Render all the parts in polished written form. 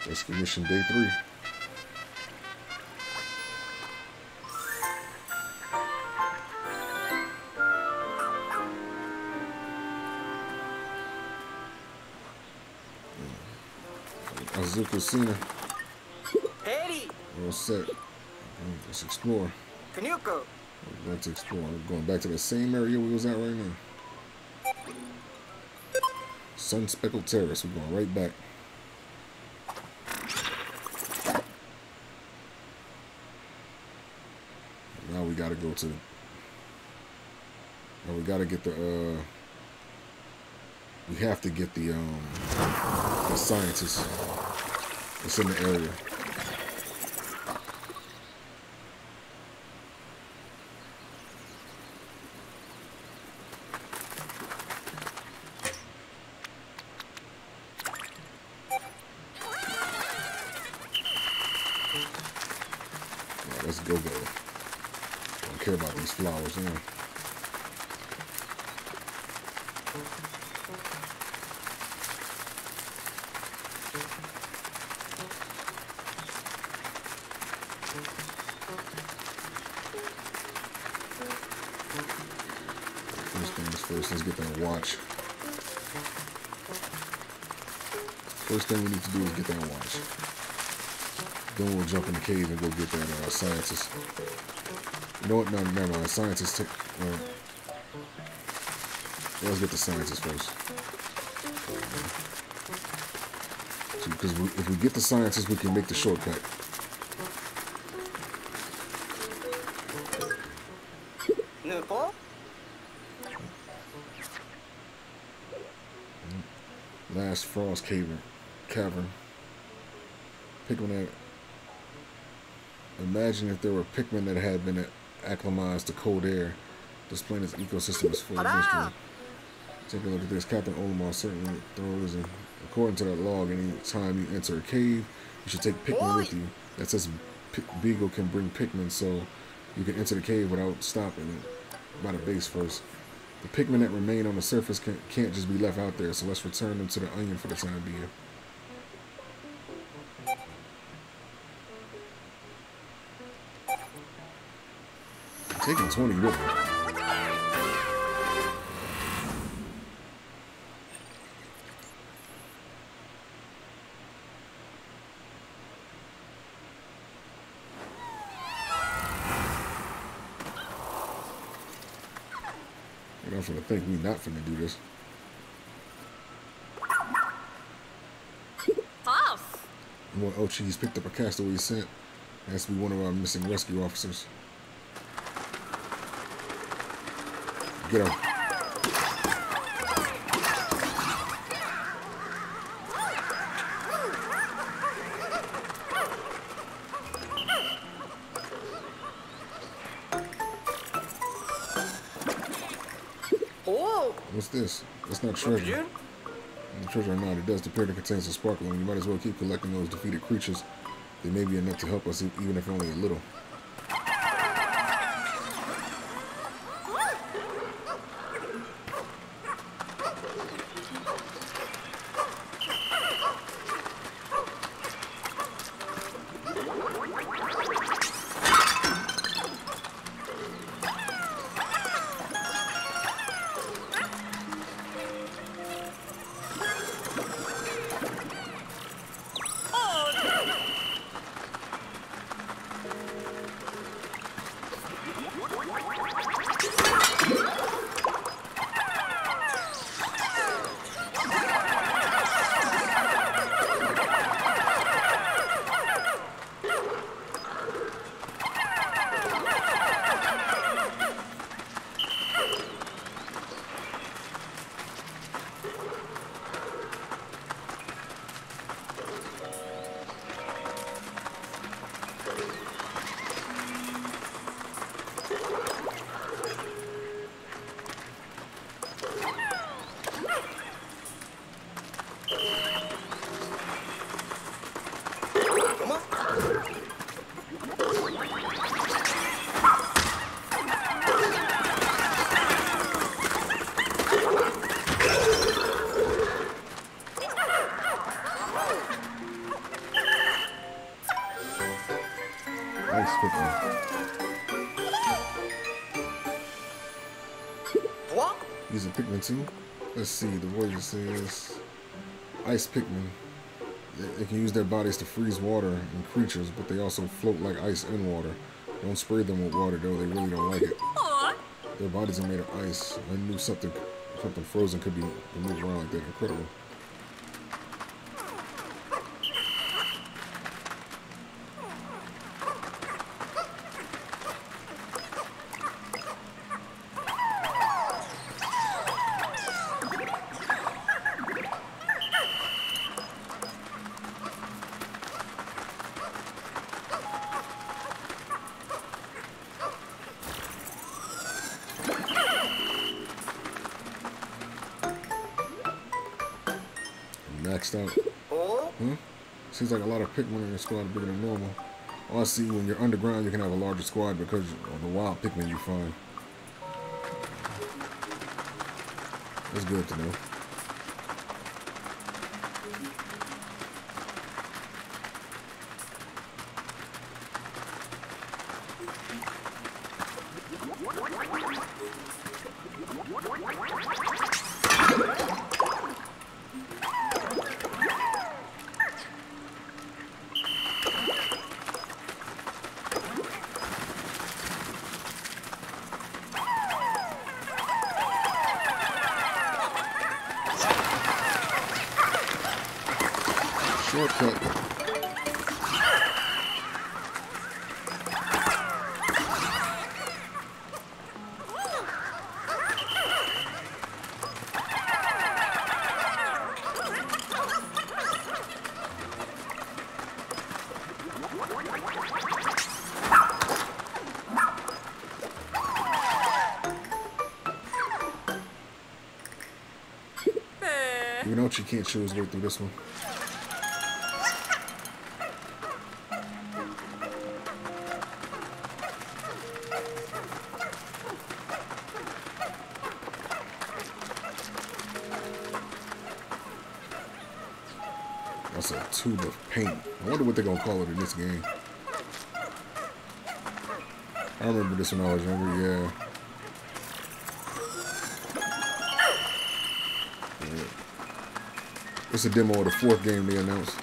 Rescue mission day 3. Azuka Sina. Eddie! All set. Let's explore. Kanuko! We're going to explore. We're going back to the same area we was at right now. Sun Speckled Terrace. We're going right back. Now we gotta go to. Now we gotta get the. We have to get the scientist. It's in the area. Let's go. Don't care about these flowers now. First things first, let's get that watch. First thing we need to do is get that watch. Then we'll jump in the cave and go get that scientist. You know what? No, never mind. Scientist. Let's get the scientist first. Because if we get the scientist, we can make the shortcut. Nupo? Last Frost Cavern. Pikmin that. Imagine if there were Pikmin that had been acclimatized to cold air. This planet's ecosystem is full of mystery. Take a look at this. Captain Olimar certainly throws in. According to that log, any time you enter a cave, you should take Pikmin with you. That says Beagle can bring Pikmin, so you can enter the cave without stopping by the base first. The Pikmin that remain on the surface can't just be left out there, so let's return them to the onion for the time being. Taking 20 with me. I'm not finna think we not finna do this. Off. Well, Ochi, he's picked up a castaway scent. Has to be one of our missing rescue officers. Get him. Oh! What's this? It's not treasure. Treasure or not, it does appear to contain some sparkle, and you might as well keep collecting those defeated creatures. They may be enough to help us, even if only a little. Pikmin. What? These are Pikmin too? Let's see, the voice says Ice Pikmin. They can use their bodies to freeze water and creatures, but they also float like ice in water. Don't spray them with water though, they really don't like it. Their bodies are made of ice. I knew something frozen could be moved around like that. Incredible. Maxed out. Oh? Huh? Seems like a lot of Pikmin in your squad are bigger than normal. Oh, I see. When you're underground, you can have a larger squad because of the wild Pikmin you find. That's good to know. Shortcut. You know, she can't chew his way through this one. That's a tube of paint. I wonder what they're gonna call it in this game. I remember this when I was younger, yeah. It's a demo of the 4th game they announced.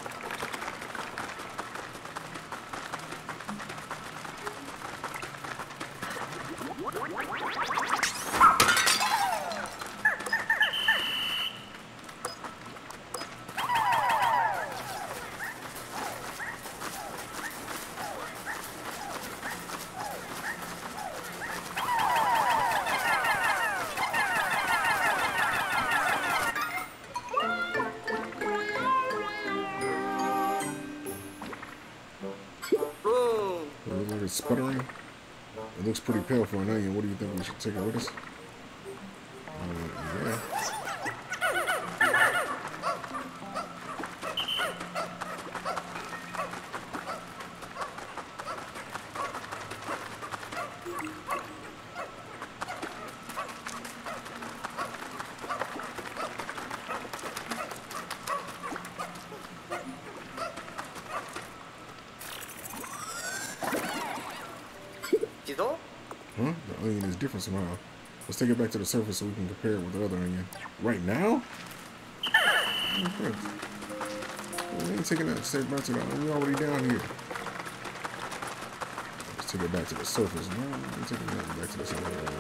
It's sputtering. It looks pretty pale for an onion. What do you think? We should take it with us? Yeah. Huh? The onion is different somehow. Let's take it back to the surface so we can compare it with the other onion. Right now? Okay. We ain't taking that straight back to the onion. We're already down here. Let's take it back to the surface. No, we're taking that back to the surface.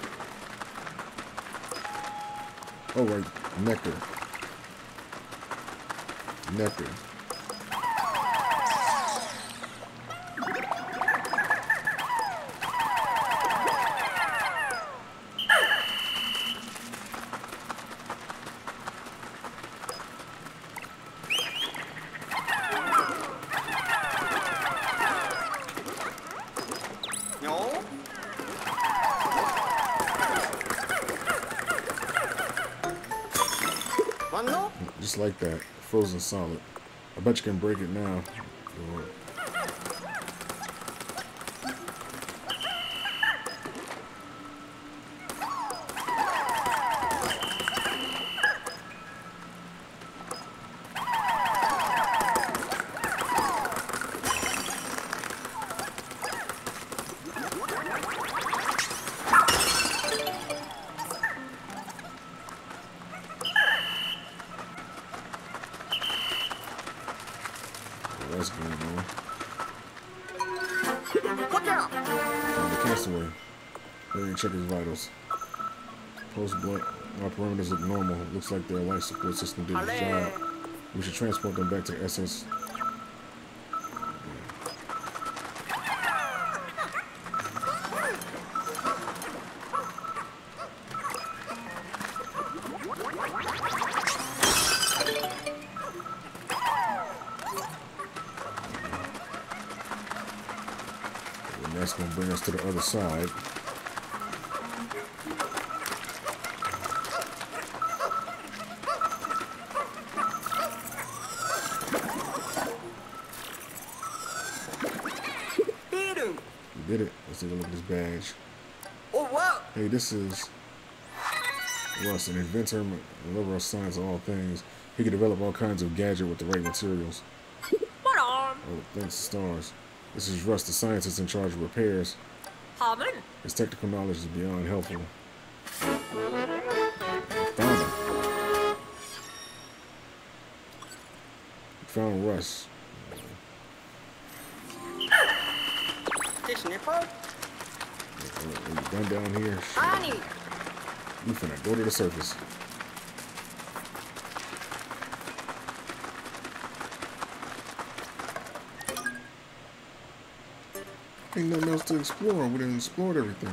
Oh, right. Nectar. Nectar. Just like that, frozen solid. I bet you can break it now. that's going on. Look out! The castaway. Let me check his vitals. Post-blunt, our parameters look normal. Looks like their life support system did its job. We should transport them back to SS. And that's going to bring us to the other side. Did it. Let's take a look at this badge. Oh, wow! Hey, this is Russ, an inventor and lover of science of all things. He can develop all kinds of gadget with the right materials. What on? Oh, thanks to stars. This is Russ, the scientist in charge of repairs. Harmon? His technical knowledge is beyond helpful. Found him. Found Russ. Nipple? You done down here? Honey! You finna go to the surface. Ain't nothing else to explore. We done explored everything.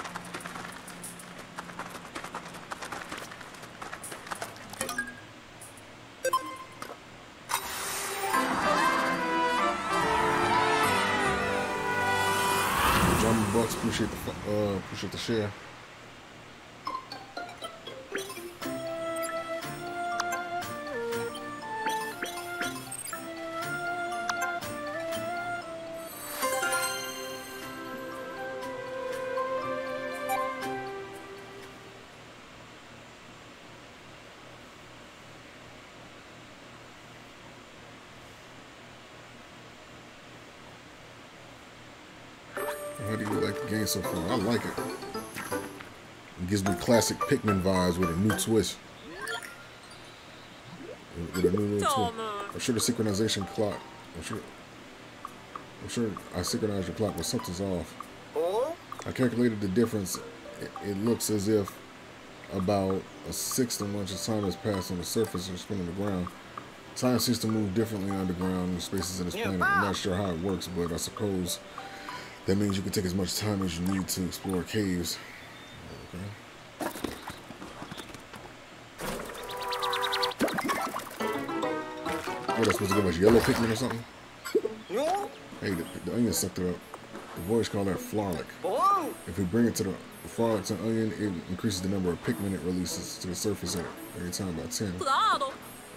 Bucks, appreciate the share. How do you like the game so far? I like it. It gives me classic Pikmin vibes with a new twist. With a new little twist. I'm sure the synchronization clock. I'm sure I synchronized your clock, but something's off. Oh? I calculated the difference. It looks as if about a sixth of much of time has passed on the surface and spin on the ground. Time seems to move differently underground in spaces in this planet. I'm not sure how it works, but I suppose that means you can take as much time as you need to explore caves. Okay. What, that's supposed to give us yellow Pikmin or something? No? Hey, the onion sucked it up. The boys call that Florlic. Oh! If we bring it to the Florlic to onion, it increases the number of Pikmin it releases to the surface at every time by 10. Claro.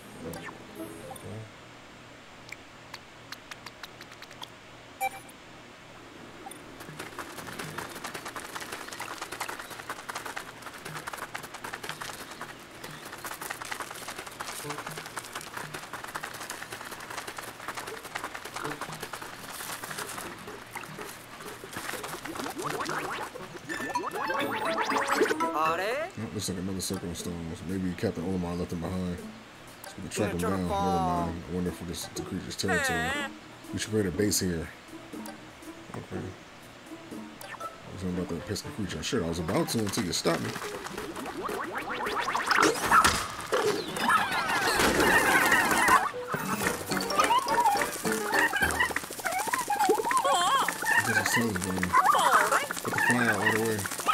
Looks like another circle of stones. Maybe Captain Olimar left them behind. So we can track them down. Never mind. I wonder if this is the creature's territory. We should create a base here. Okay. I was about that pesky creature. Sure, I was about to until you stopped me. Because the sun's burning. Put the fly out all the way.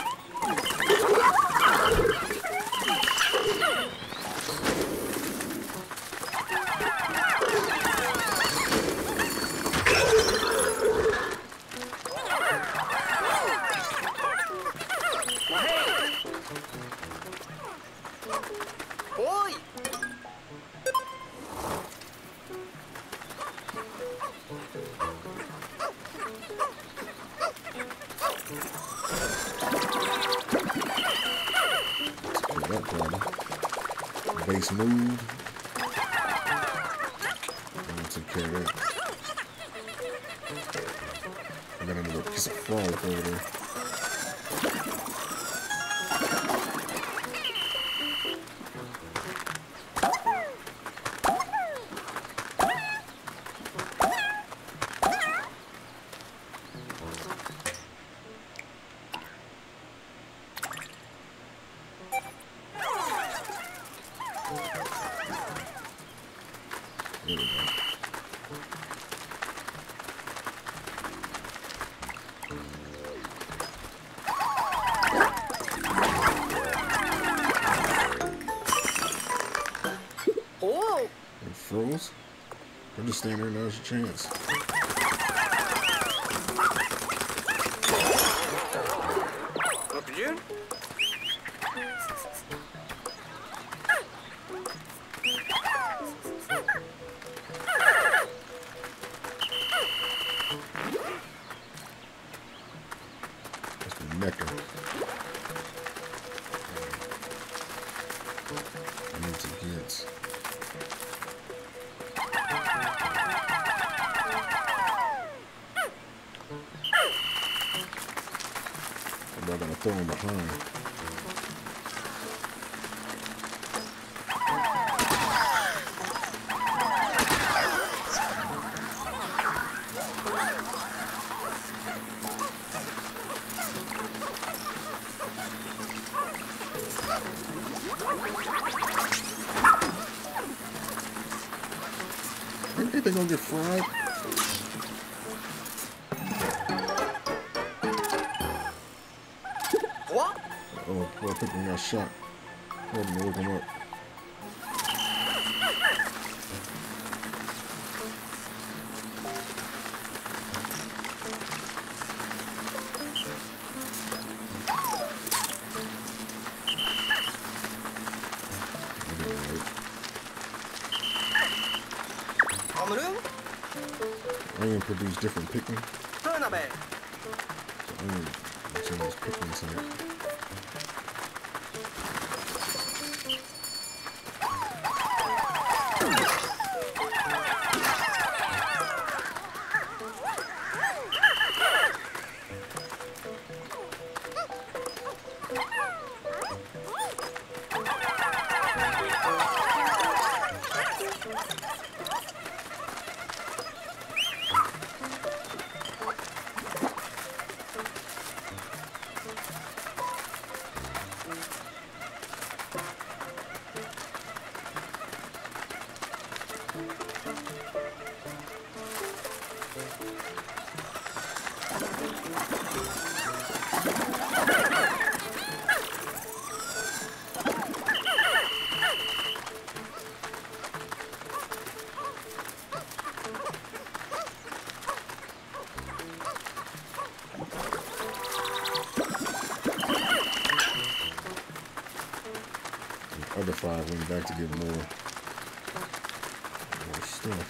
Base moved. I'm gonna take care of that. I got another piece of frolic over there. There we go. Oh. It froze. I'm just standing there. Now's your chance. Look at you. That's the nectar. I need to get. I'm not gonna throw him behind. Ain't they gonna get fried? What? Oh, boy, I think we got shot. Hold on, look him up. Amaru? Onion produce different Pikmin. Turnabe. So onion, which one is Pikmin inside? The other 5 went back to get more stuff.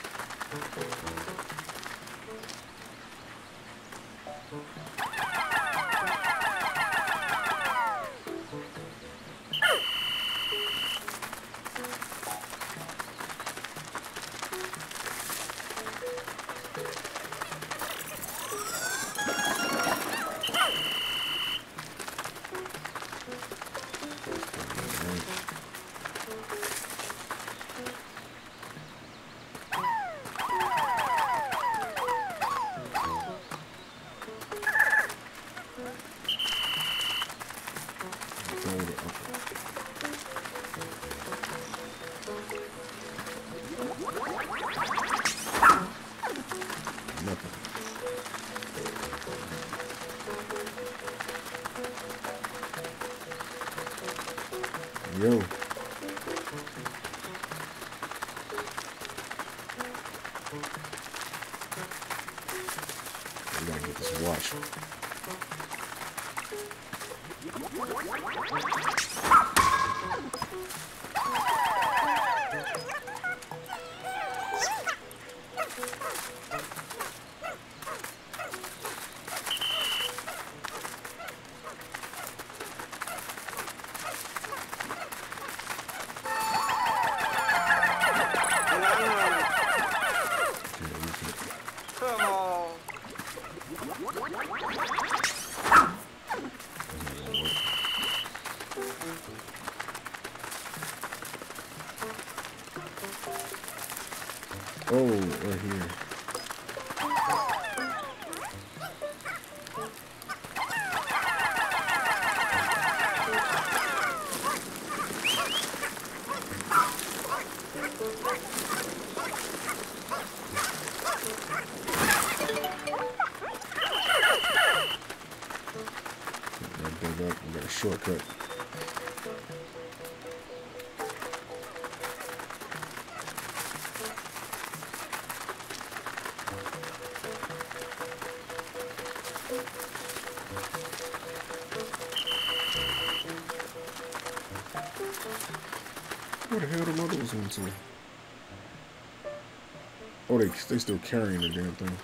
Yo. We gotta get this watch. Come on. Oh, right here. Gotta dig up. We got a shortcut. Where the hell the others went to? Oh, they still carrying the damn thing.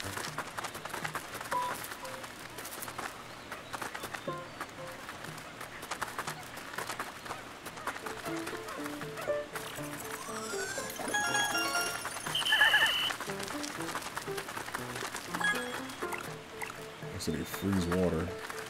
So they freeze water.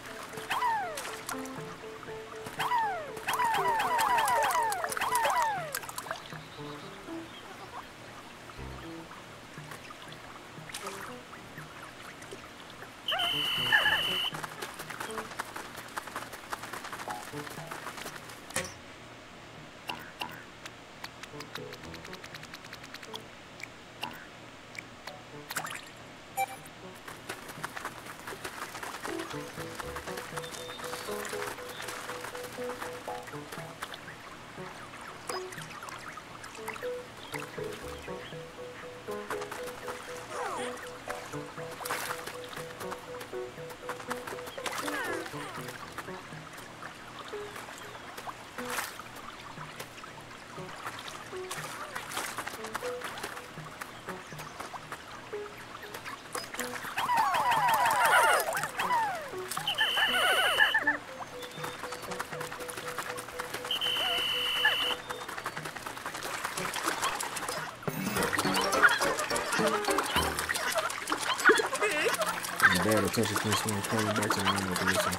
Bad to touch his face when calling back to the main location.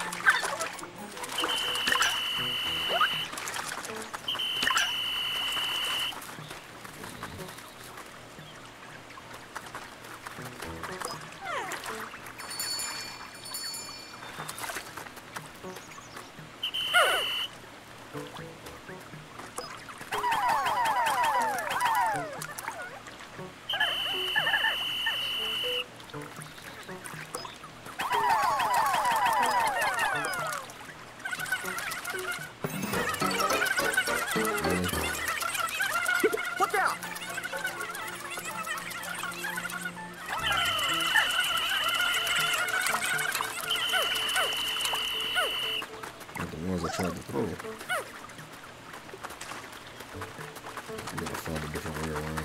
Ones I tried to throw. You gotta find a different way around.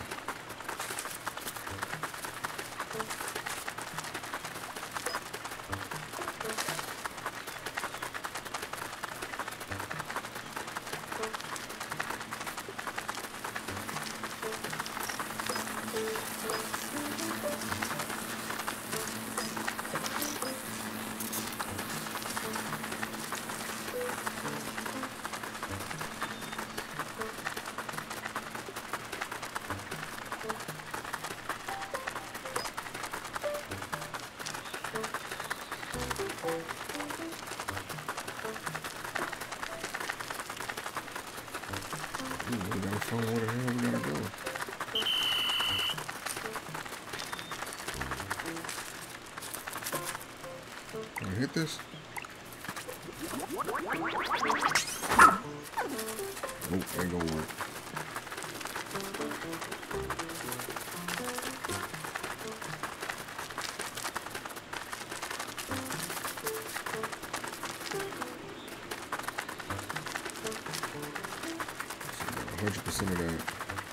We gotta find where the hell we gotta go. Can I hit this? Nope, ain't gonna work. So 100% of that.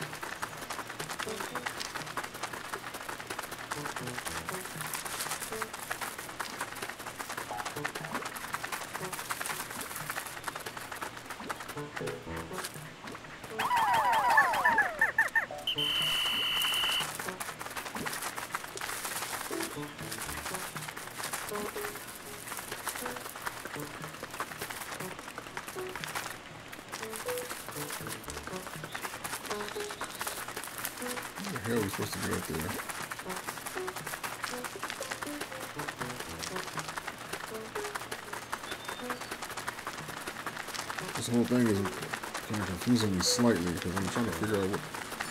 Where the hell are we supposed to get up there? This whole thing is kind of confusing me slightly because I'm trying to figure out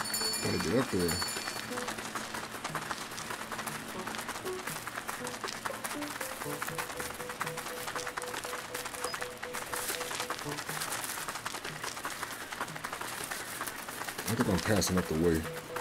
Gotta get up there. I think I'm passing up the way.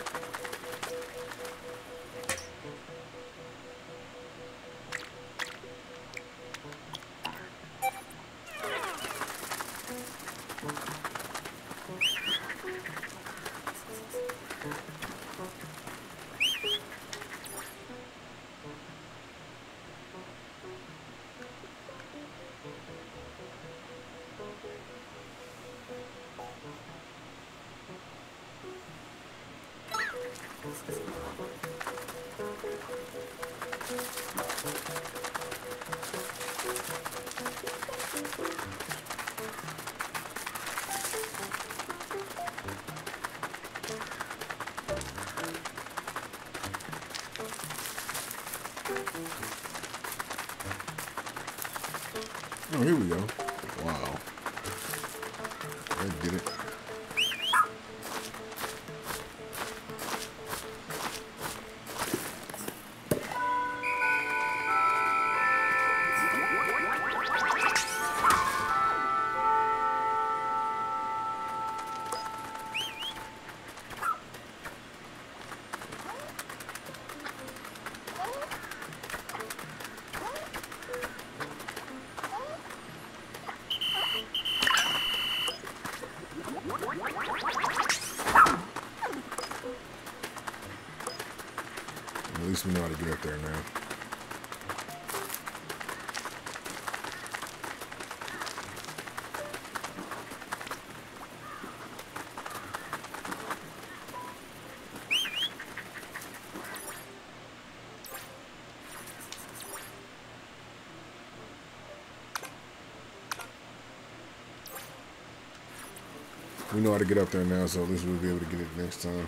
Oh, here we go. Wow. I did it. At least we know how to get up there now. We know how to get up there now, so at least we'll be able to get it next time.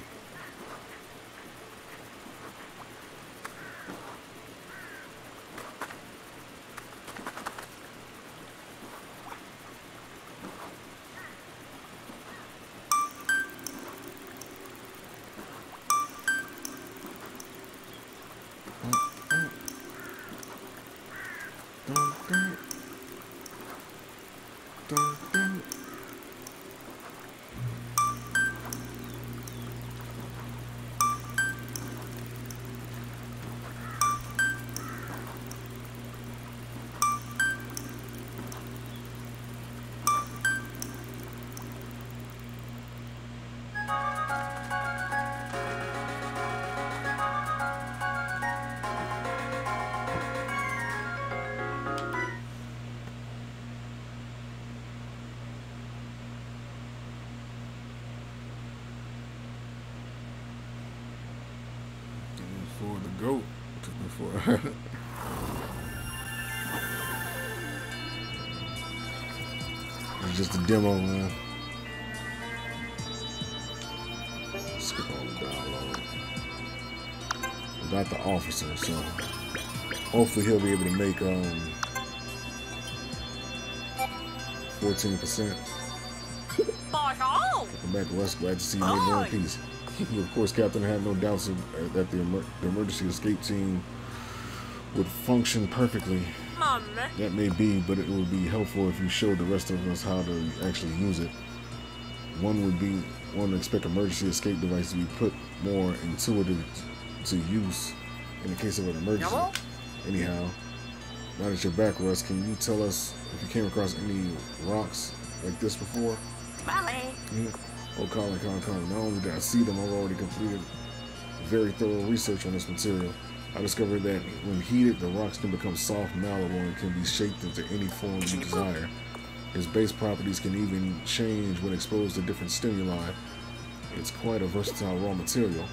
For the goat. Took me for it's just a demo, man. Skip all the dialogue. We got the officer, so hopefully he'll be able to make 14%. Welcome back, Russ. Glad to see you made one piece. Of course, Captain had no doubts that the emergency escape team would function perfectly. That may be, but it would be helpful if you showed the rest of us how to actually use it. One would expect emergency escape device to be put more intuitive to use in the case of an emergency. Anyhow, now that you're back, Russ, can you tell us if you came across any rocks like this before? Oh, Colin. Not only did I see them, I've already completed very thorough research on this material. I discovered that when heated, the rocks can become soft, malleable, and can be shaped into any form you desire. Its base properties can even change when exposed to different stimuli. It's quite a versatile raw material.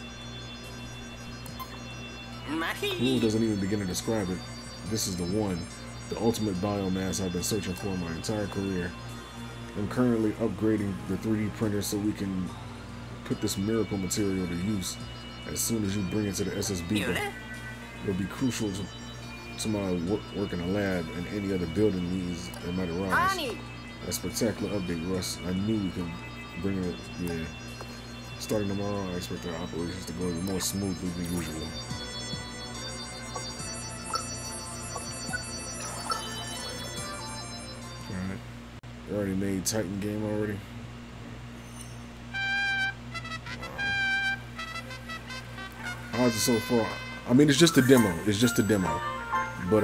Rule doesn't even begin to describe it. This is the one, the ultimate biomass I've been searching for my entire career. I'm currently upgrading the 3D printer so we can put this miracle material to use as soon as you bring it to the SSB. It'll be crucial to my work in the lab and any other building needs that might arise. A spectacular update, Russ. I knew we could bring it. Yeah. Starting tomorrow, I expect our operations to go even more smoothly than usual. Alright. You already made Titan game already? How's it so far? I mean, it's just a demo. It's just a demo. But,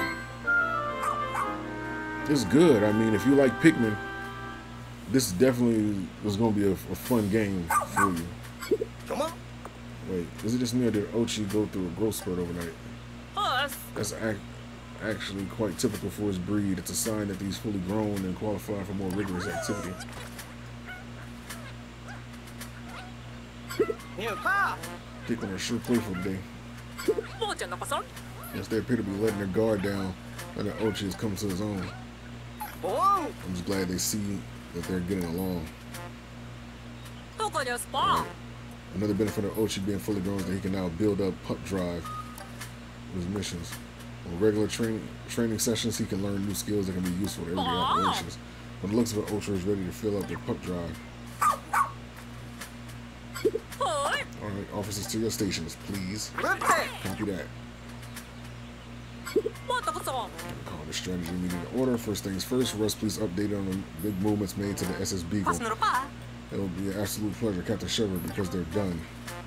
it's good. I mean, if you like Pikmin, this definitely was going to be a fun game for you. Come on. Wait, is it just me or did Oatchi go through a growth spurt overnight? Us. That's actually quite typical for his breed. It's a sign that he's fully grown and qualified for more rigorous activity. Pikmin are sure playful today. Yes, they appear to be letting their guard down and that Oatchi has come to his own. Whoa. I'm just glad they see that they're getting along. Spa. Another benefit of Oatchi being fully grown is that he can now build up pup drive with his missions. On regular training sessions, he can learn new skills that can be useful to everyday operations. When it looks of it, Ultra is ready to fill up their pup drive. Alright, officers to your stations, please. Copy that. Call the strategy meeting in order. First things first, Russ, please update on the big movements made to the SS Beagle. It will be an absolute pleasure, Captain Shepard, because they're done.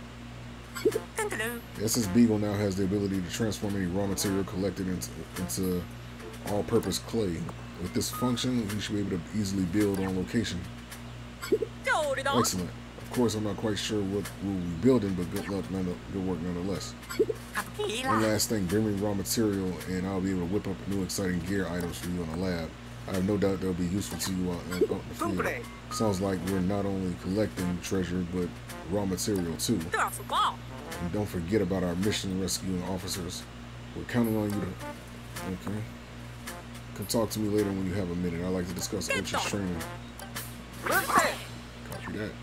The SS Beagle now has the ability to transform any raw material collected into all-purpose clay. With this function, you should be able to easily build on location. Excellent. Of course, I'm not quite sure what we'll be building, but good luck, good work nonetheless. One last thing, bring me raw material, and I'll be able to whip up new exciting gear items for you in the lab. I have no doubt they'll be useful to you out in the field. Sounds like we're not only collecting treasure, but raw material too. And don't forget about our mission rescuing officers. We're counting on you to... Okay. Come talk to me later when you have a minute. I'd like to discuss Oatchi's training. Copy that.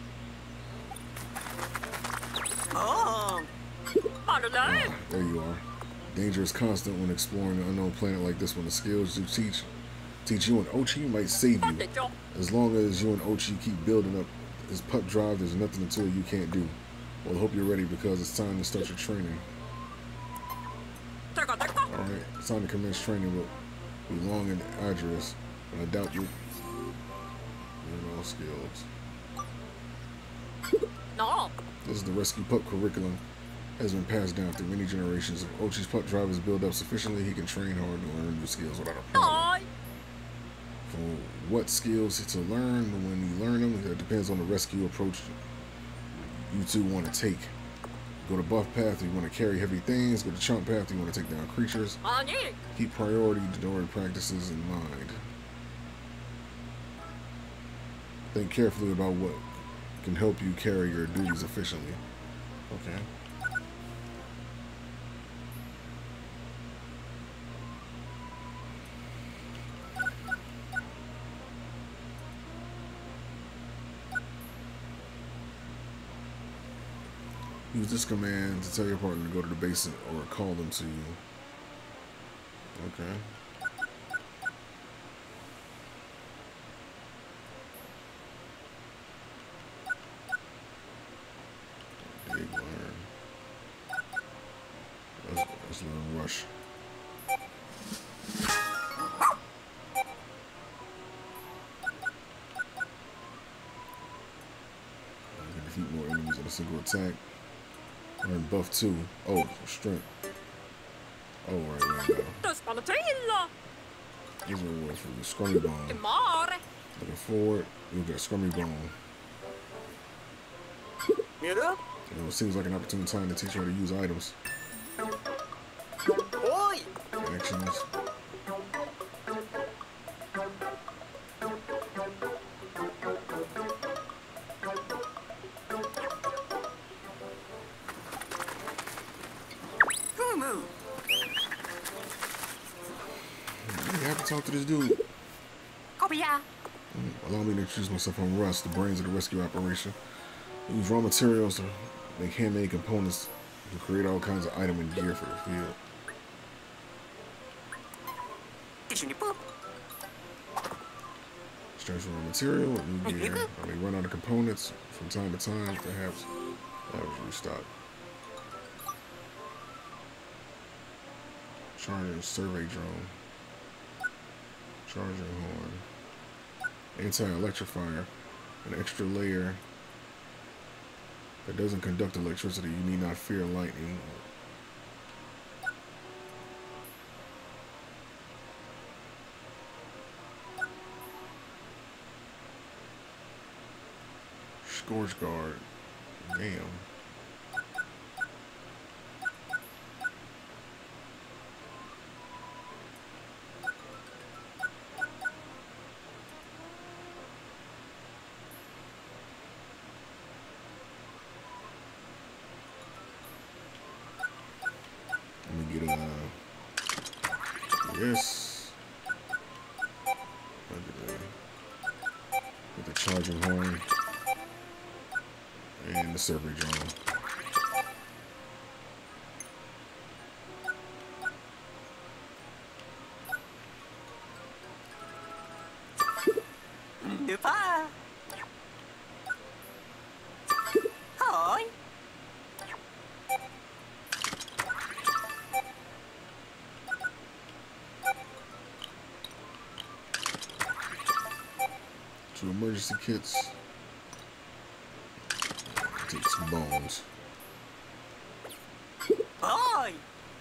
There you are. Danger is constant when exploring an unknown planet like this one. The skills you teach you and Oatchi might save you. As long as you and Oatchi keep building up his pup drive, there's nothing until you can't do. Well, I hope you're ready because it's time to start your training. Alright, it's time to commence training, but be long and arduous. But I doubt you learn all skills. No. This is the Rescue Pup curriculum. Has been passed down through many generations. If Oatchi's pup drive is built up sufficiently, he can train hard to learn new skills without a problem. For what skills to learn, when you learn them, it depends on the rescue approach you two want to take. Go to buff path, you want to carry heavy things. Go to chomp path, you want to take down creatures. Keep priority during practices in mind. Think carefully about what can help you carry your duties efficiently. Okay. Use this command to tell your partner to go to the base or call them to you. Okay. Big learn. Let's learn rush. You can defeat more enemies in a single attack. Learn buff 2. Oh, strength. Oh, right now. These are rewards for the scrummy bone. Looking forward, you'll get a scrummy bone. You know, it seems like an opportune time to teach you how to use items. Actions. Talk to this dude. Allow me to introduce myself. I'm Russ, the brains of the rescue operation. We use raw materials to make handmade components to create all kinds of item and gear for the field. Stretch raw material, new gear. I may run out of components from time to time, perhaps. That was restock. Charger survey drone. Charger horn. Anti-electrifier. An extra layer that doesn't conduct electricity. You need not fear lightning. Scorch guard. Damn. Let me get yes. Get the charging horn and the survey drone. Dupa. Hi. Two emergency kits. Take some bones. Hi.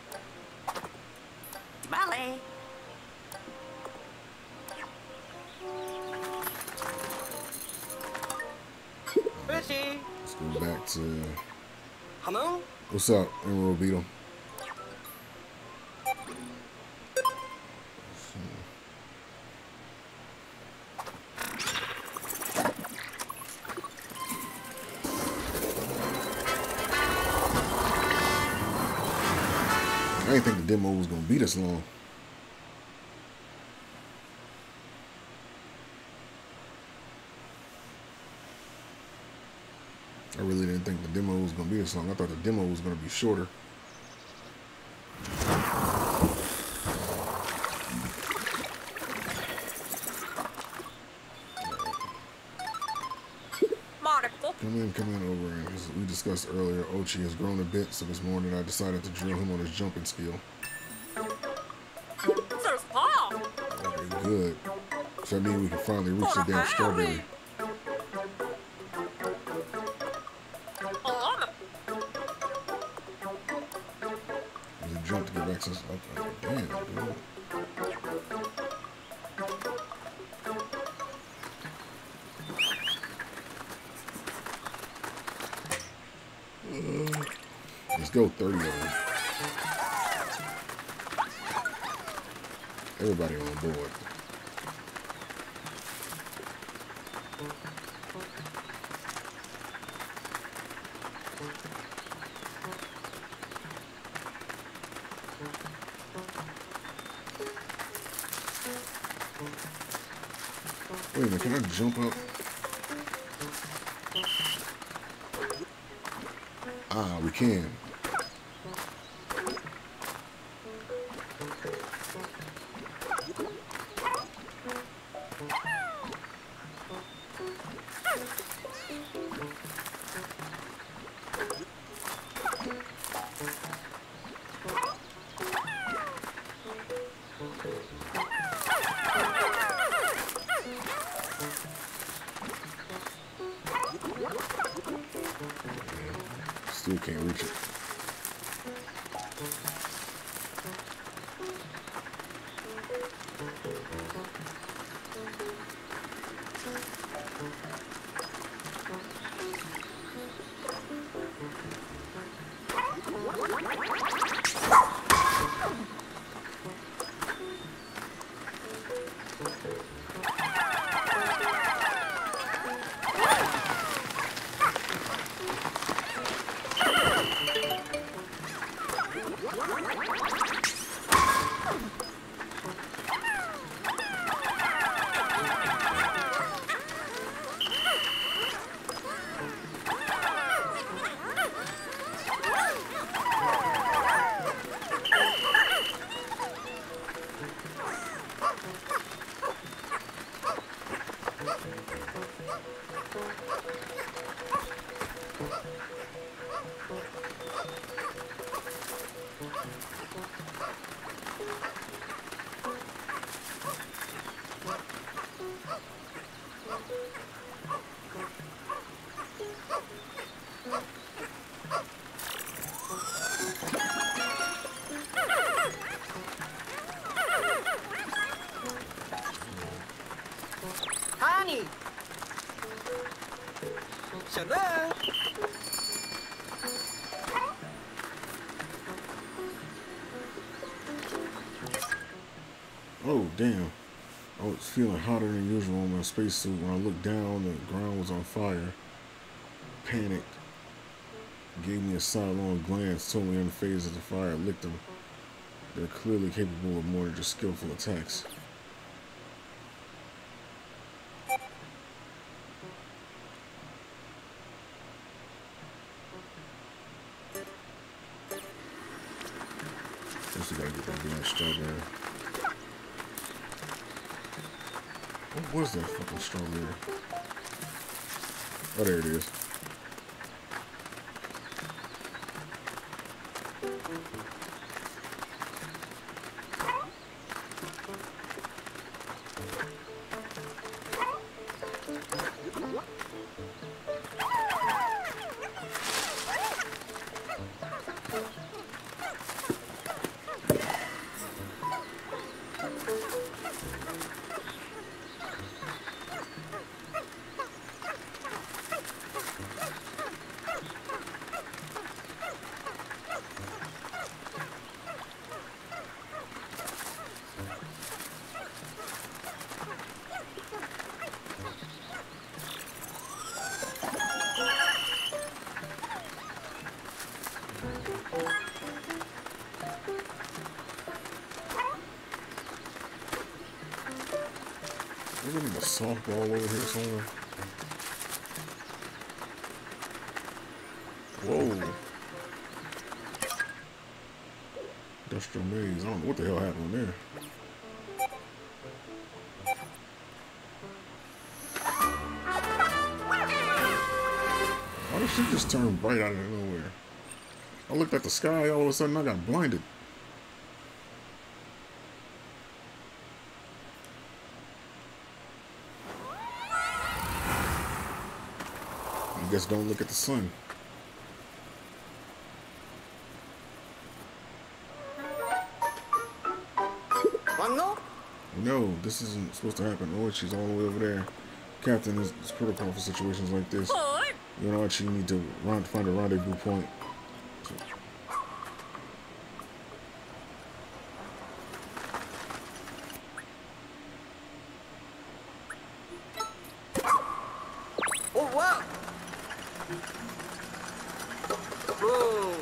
Vale. Bushy. Let's go back to. Hello. What's up, Emerald Beetle? I didn't think the demo was gonna be this long. I really didn't think the demo was gonna be this long. I thought the demo was gonna be shorter. Come in over, and as we discussed earlier, Ochi has grown a bit, so this morning I decided to drill him on his jumping skill. There's Paul. Okay, good. So that means we can finally reach the damn strawberry. There's a jump to get back to this. Okay, damn, dude. Let's go 30 of them. Everybody on board. Wait a minute, can I jump up? Ah, we can. Still can't reach it. damn. I was feeling hotter than usual in my spacesuit. When I looked down, the ground was on fire. Panicked. Gave me a sidelong glance, told me unfazed as the fire licked them. They're clearly capable of more than just skillful attacks. First we gotta get that damn strawberry. What was that fucking strawberry? Oh, there it is. Isn't there a softball over here somewhere? Whoa. Industrial maze. I don't know what the hell happened there. Why did she just turn bright out of nowhere? I looked at the sky, all of a sudden I got blinded. I guess don't look at the sun. No, this isn't supposed to happen. Oh, she's all the way over there. Captain, is protocol for situations like this. You know what? You need to find a rendezvous point. Oh, wow. Whoa.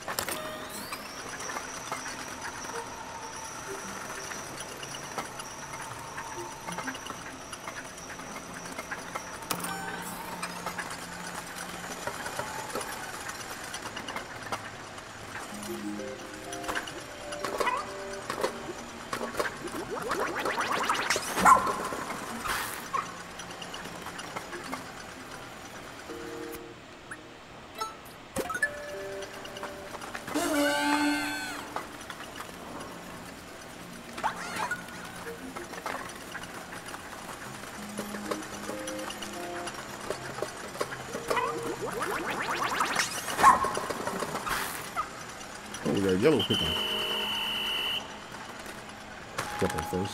Oh, we got a yellow picking. Jump in first.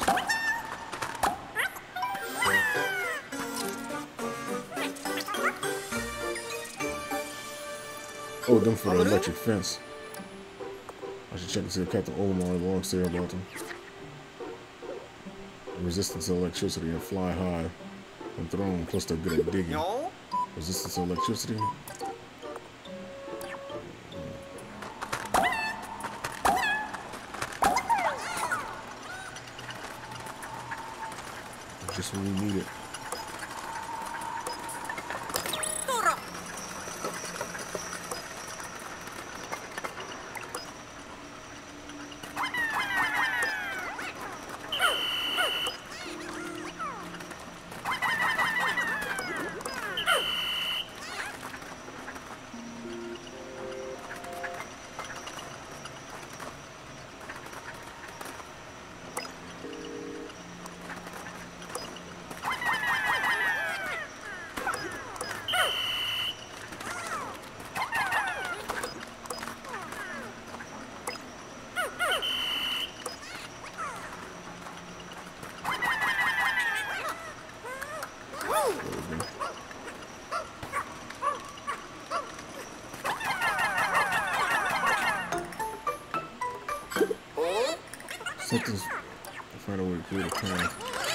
Oh, them for the electric fence. I should check and see if Captain Olimar belongs there about them. Resistance to electricity and fly high when thrown, plus they're good at digging. Resistance to electricity. Just when we need it. Something's find a way to create a path.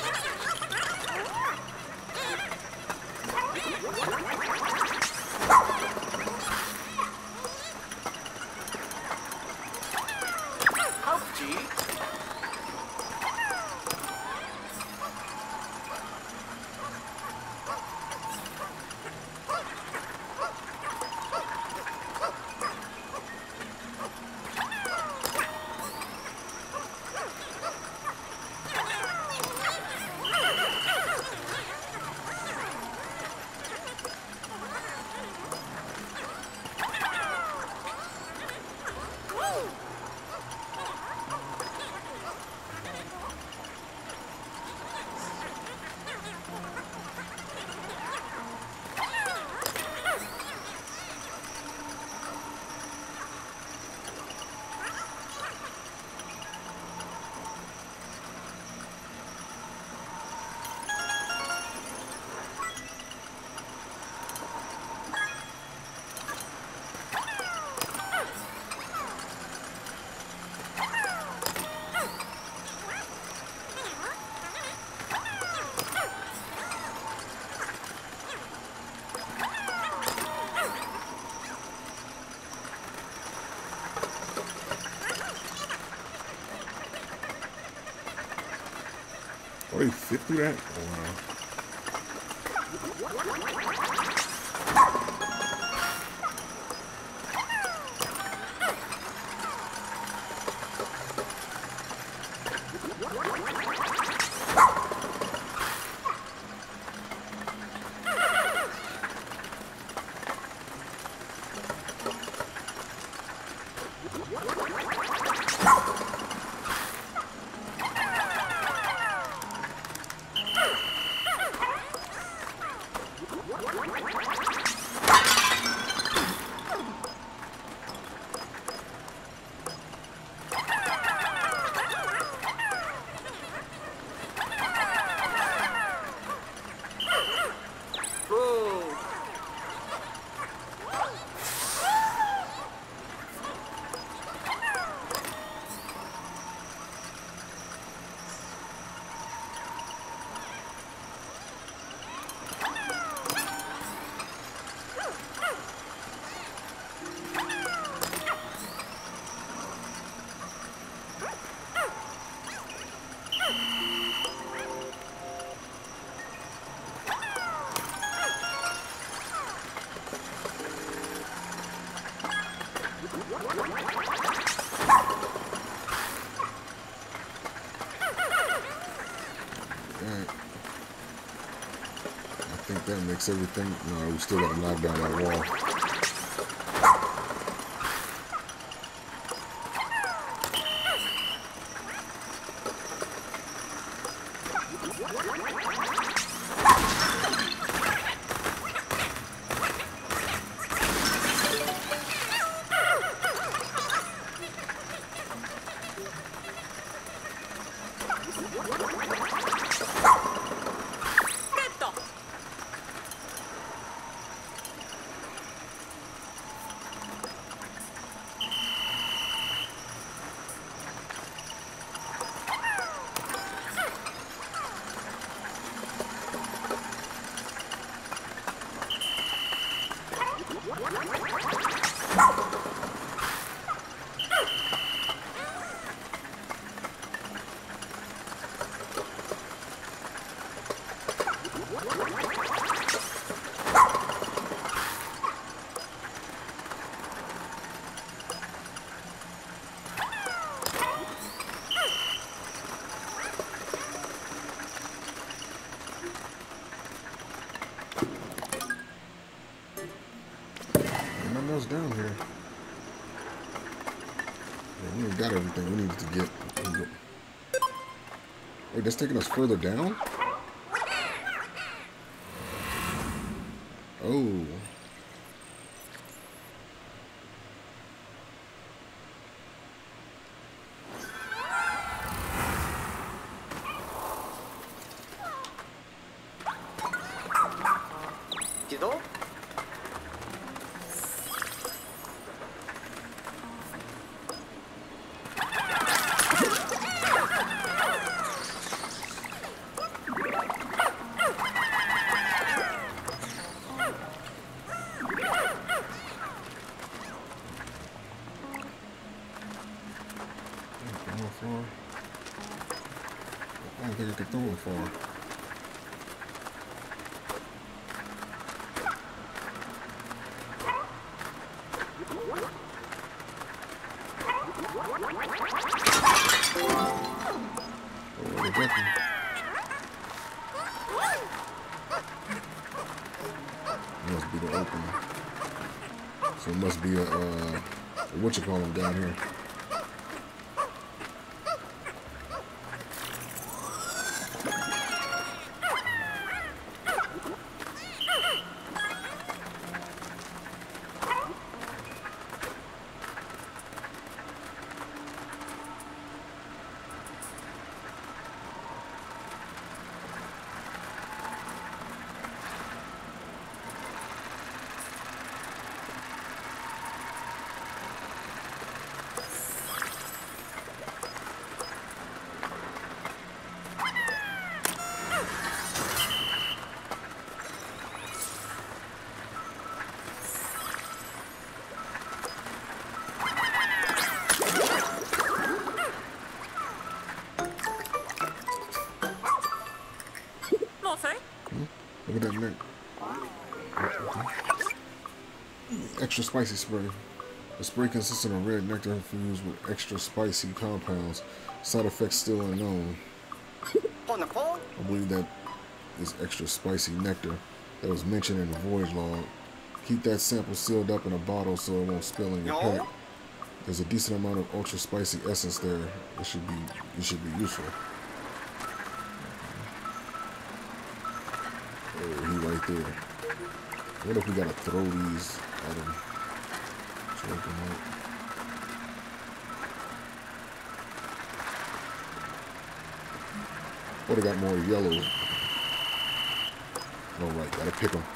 Oh, they fit through that? Oh, wow. I think that makes everything. No, we still got to knock down that wall. Nothing else down here. Yeah, we ain't got everything we needed to get. Wait, that's taking us further down? Oh. 기도? far. I don't think I can throw him far. Oh, Rebecca. Must be the opener. So it must be a what you call them down here. Nothing. Look at that neck. Extra spicy spray. The spray consists of red nectar infused with extra spicy compounds. Side effects still unknown. Wonderful. I believe that is extra spicy nectar that was mentioned in the voyage log. Keep that sample sealed up in a bottle so it won't spill in your pack. There's a decent amount of ultra spicy essence there. It should be useful. Oh, he right there. What if we gotta throw these at him? Choke him out. What, I got more yellow. Alright, gotta pick them.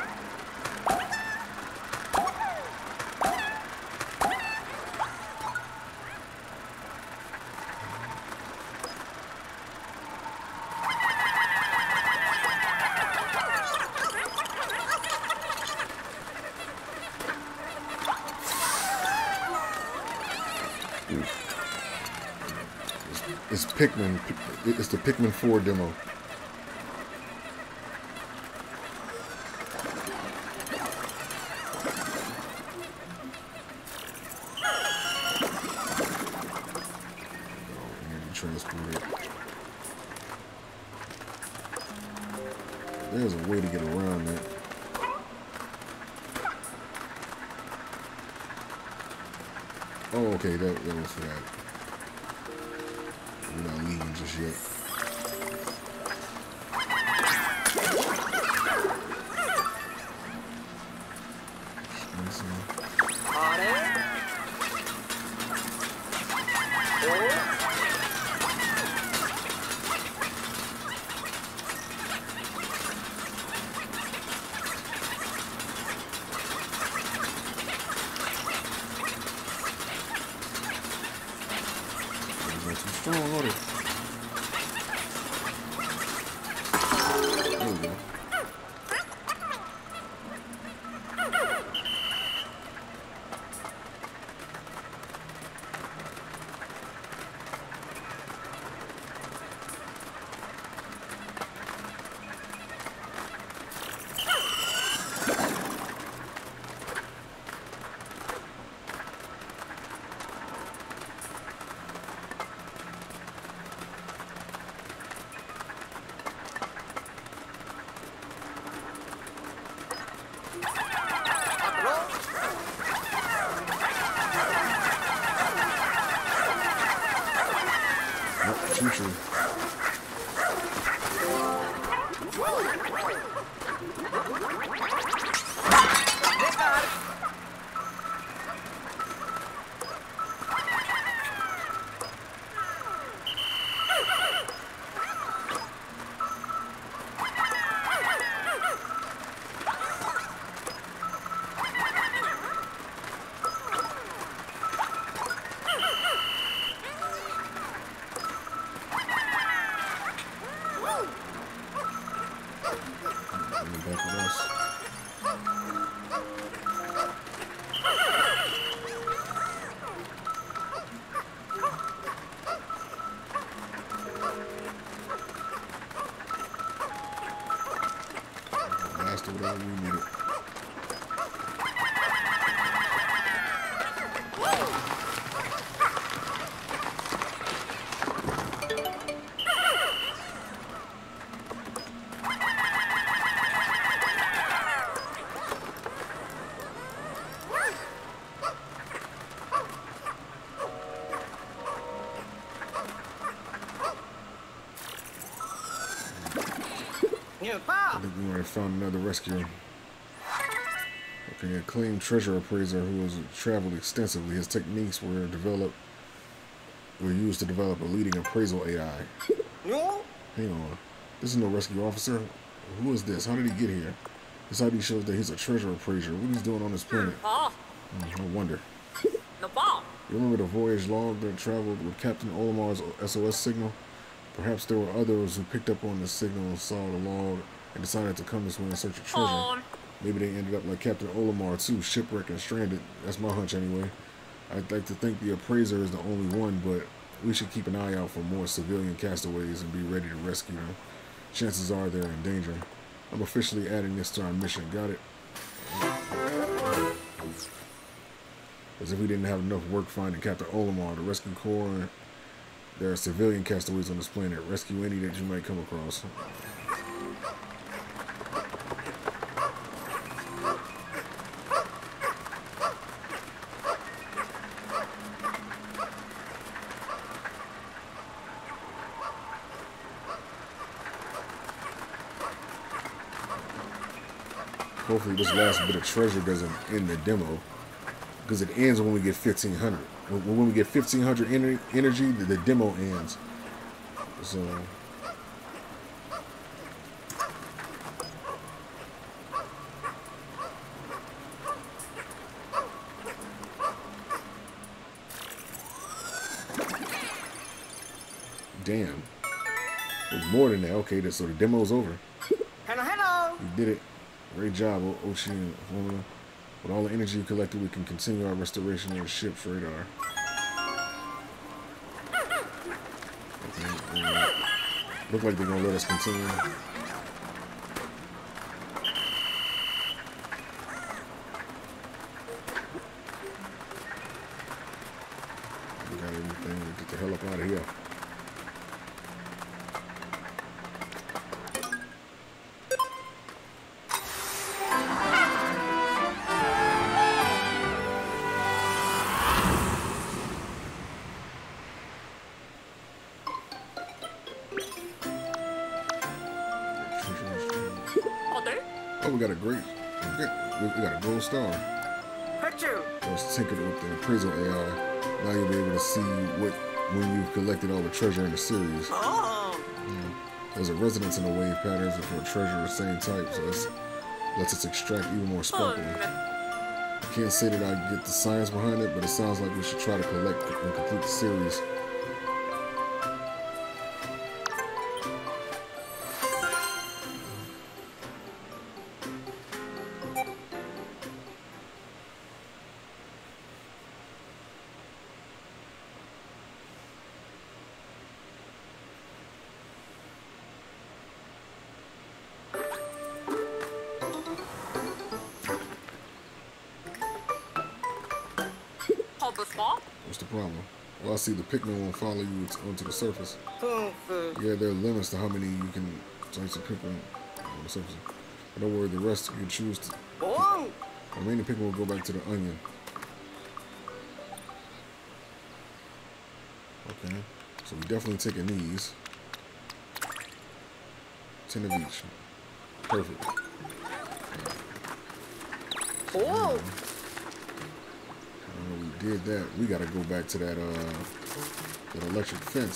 It's Pikmin. It's the Pikmin 4 demo. Transported. There's a way to get around that. Oh, okay, that was for that. We're not leaving just yet. Too strong, are they? There we go. Future. found another rescue. Okay, a acclaimed treasure appraiser who has traveled extensively. His techniques were used to develop a leading appraisal AI. No. Hang on. This is no rescue officer. Who is this? How did he get here? His ID shows that he's a treasure appraiser. What he's doing on this planet? Oh, I wonder. no ball. You remember the voyage log that traveled with Captain Olimar's SOS signal? Perhaps there were others who picked up on the signal and saw the log and decided to come this way in search of treasure. Oh, Maybe they ended up like Captain Olimar too, shipwrecked and stranded. That's my hunch anyway. I'd like to think the appraiser is the only one, but we should keep an eye out for more civilian castaways and be ready to rescue them. Chances are they're in danger. I'm officially adding this to our mission. Got it? As if we didn't have enough work finding Captain Olimar, the rescue corps. There are civilian castaways on this planet. Rescue any that you might come across. Hopefully this last bit of treasure doesn't end the demo, because it ends when we get 1500. When we get 1500 energy, the demo ends. So damn, there's more than that. Okay, so the demo's over. Hello, hello. You did it. Great job, Ochi and Formula. With all the energy you collected, we can continue our restoration of the ship's radar. Okay, look like they're gonna let us continue. We got everything. Get the hell up out of here. 어들? Oh, we got a great, we got a gold star. Picture. Let's tinker with the appraisal AI. Now you'll be able to see when you've collected all the treasure in the series. Oh. There's a resonance in the wave patterns for a treasure of the same type, so this lets us extract even more sparkle. I can't say that I get the science behind it, but it sounds like we should try to collect and complete the series. What's the problem? Well, I see the Pikmin won't follow you onto the surface. Yeah, there are limits to how many you can types of Pikmin on the surface. But don't worry, the rest you can choose to. The remaining Pikmin will go back to the onion. Okay, so we're definitely taking these. 10 of each. Perfect. Oh. We did that. We gotta go back to that electric fence.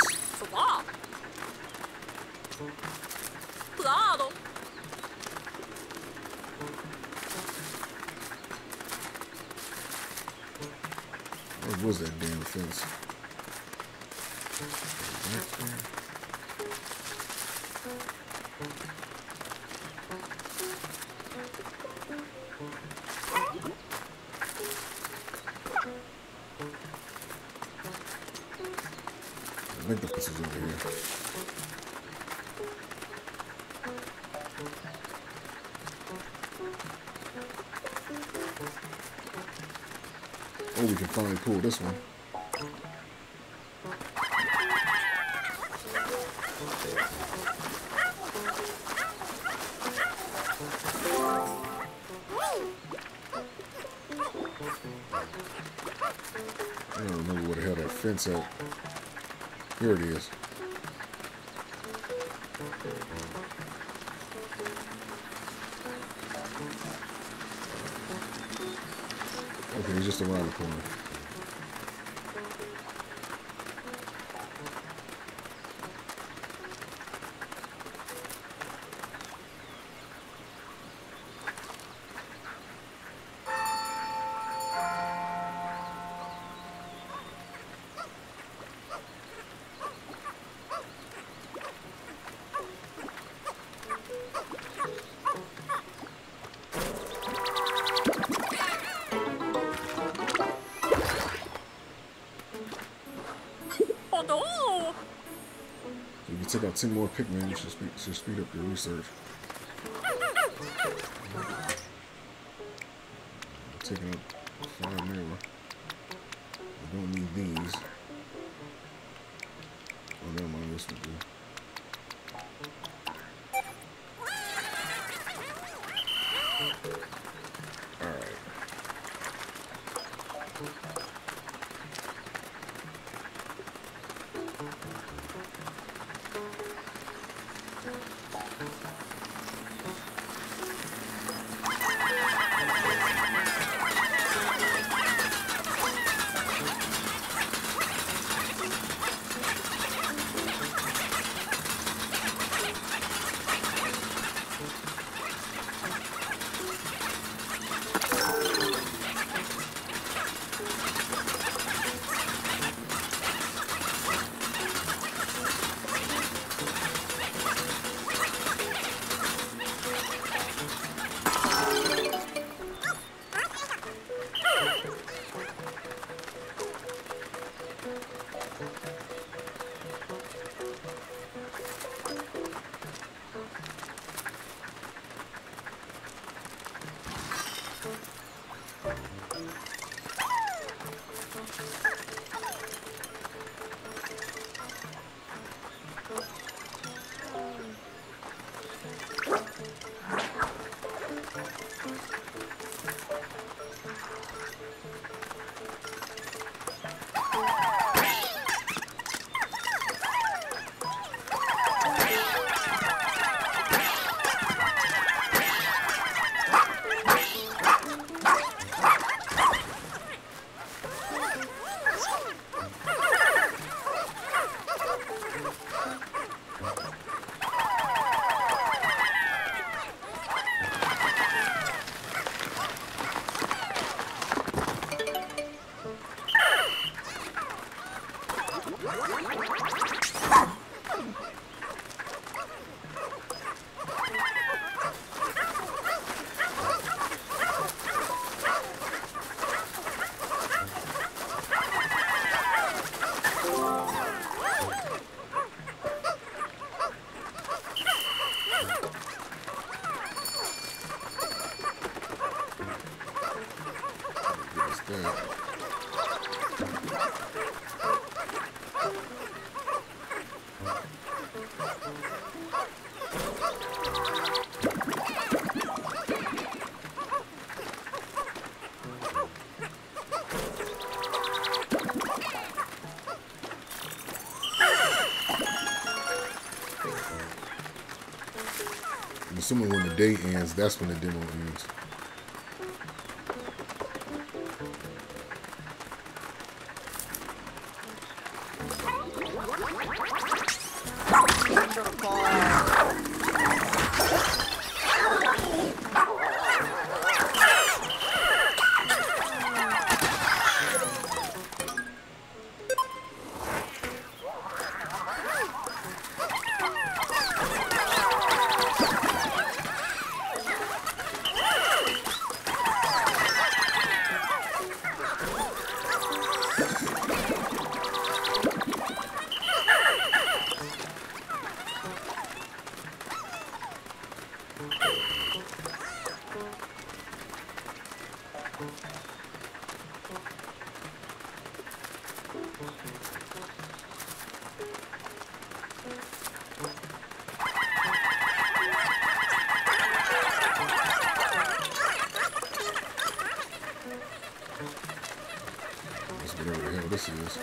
Claro. What was that damn fence? I think the fence is over here. Oh, we can finally pull this one. I don't remember where the hell that fence at. Here it is. Okay, he's just around the corner. Oh no! If you take out 10 more Pikmin, you should speed up your research. Taking up 5 more. I don't need these. Oh, never mind, this would do. Alright. I'm assuming when the day ends, that's when the demo ends. Whatever the hell this is.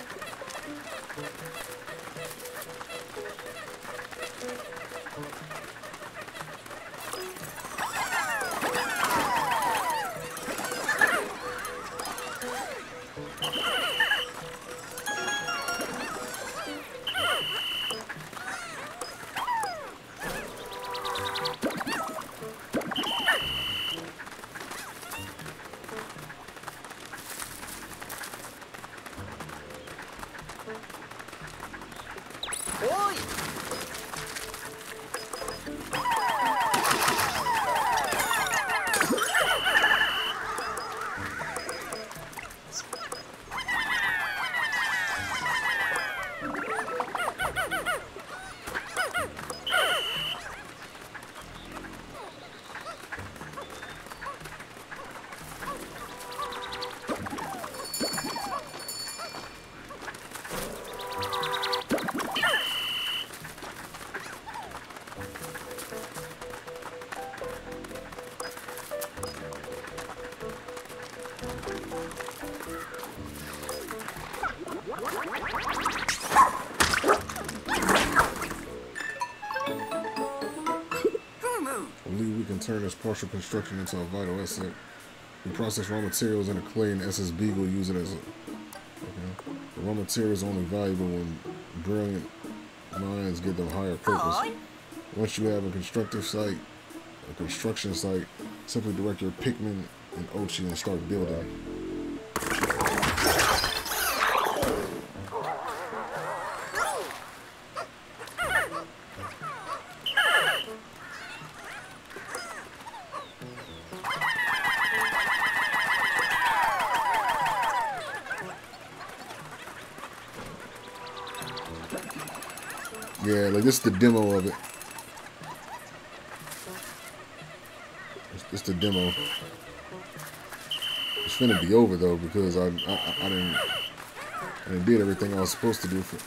Oi! I believe we can turn this partial construction into a vital asset. We process raw materials into clay, and SS Beagle use it as a... Okay. The raw materials are only valuable when brilliant minds give them higher purpose. Once you have a construction site, simply direct your Pikmin and Ochi and start building. Yeah, like this is the demo of it. It's the demo. It's finna be over though because I didn't did everything I was supposed to do for.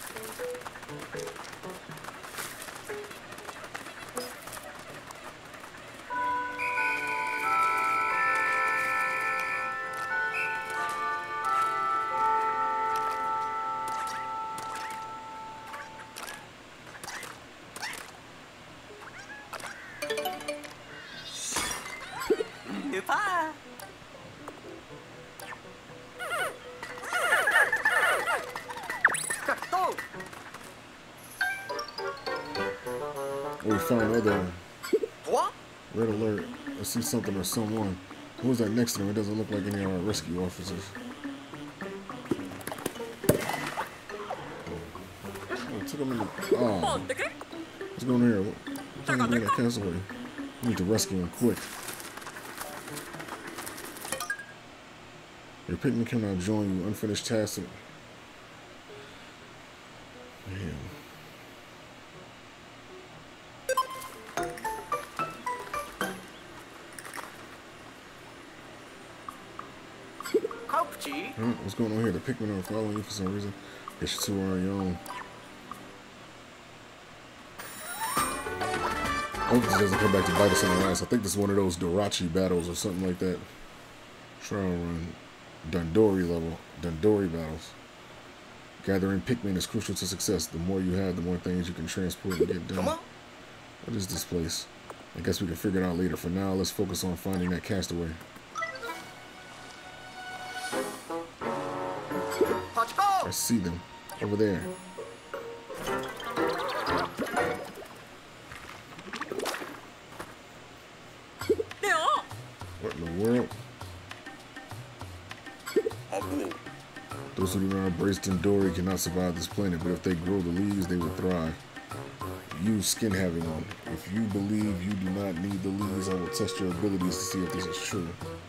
Goodbye. Go! Oh, we found another What? red alert. I see something or someone. Who's that next to them? It doesn't look like any of our rescue officers. Oh, took them in the... Oh, what's going on here? What time bring that castle away? We need to rescue him quick. Your Pikmin cannot join you. Unfinished task. Damn. Kopchi? What's going on here? The Pikmin are following you for some reason. Guess you two are on your own. I hope this doesn't come back to bite us in the ass. I think this is one of those Dorachi battles or something like that. Trial run. Dundori level. Dundori battles. Gathering Pikmin is crucial to success. The more you have, the more things you can transport and get done. Come on. What is this place? I guess we can figure it out later. For now, let's focus on finding that castaway. Let's go! I see them. Over there. What in the world? Those who do not embrace Dundori cannot survive this planet, but if they grow the leaves, they will thrive. Use skin having on. If you believe you do not need the leaves, I will test your abilities to see if this is true.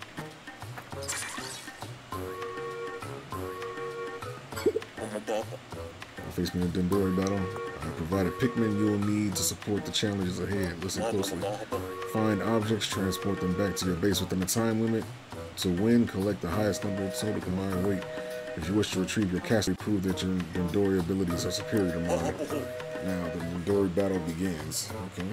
Face me in a Dundori battle. I provided Pikmin you will need to support the challenges ahead. Listen closely. Find objects, transport them back to your base within a time limit. To win, collect the highest number of total combined weight. If you wish to retrieve your castle, prove that your Dundori abilities are superior to mine. Now, the Dundori battle begins. Okay.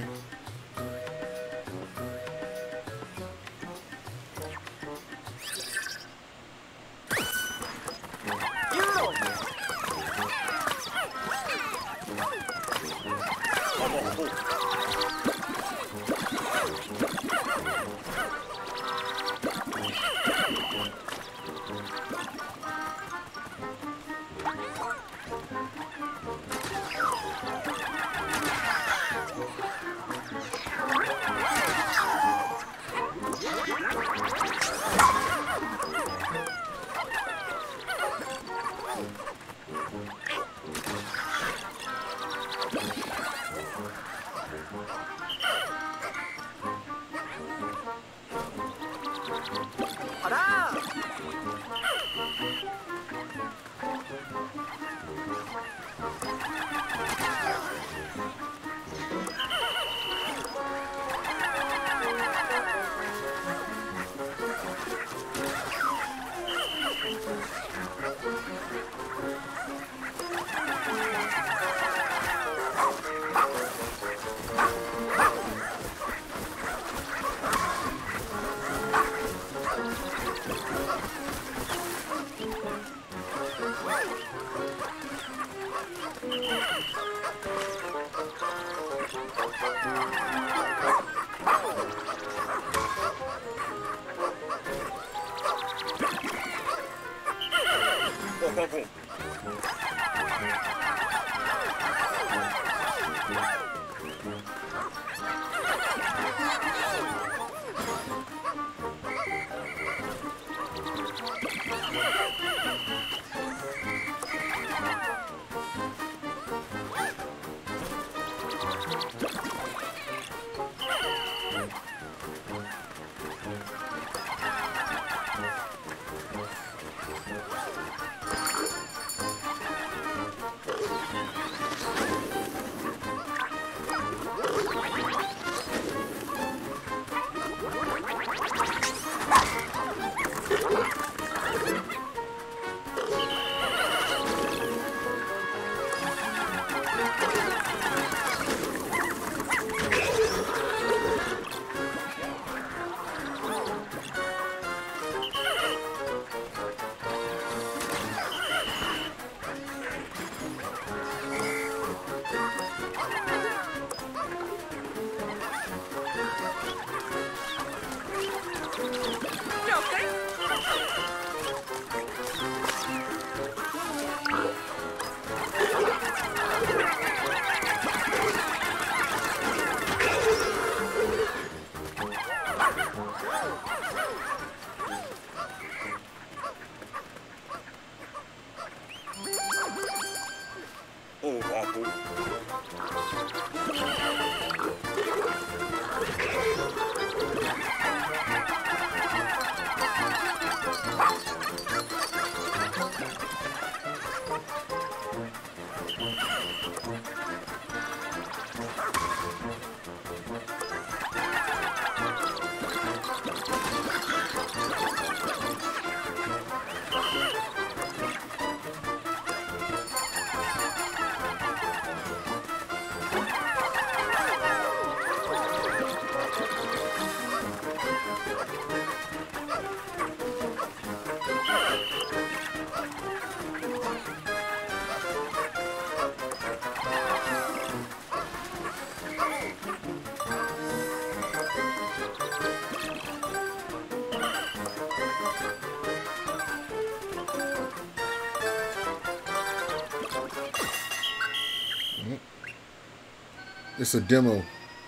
It's a demo.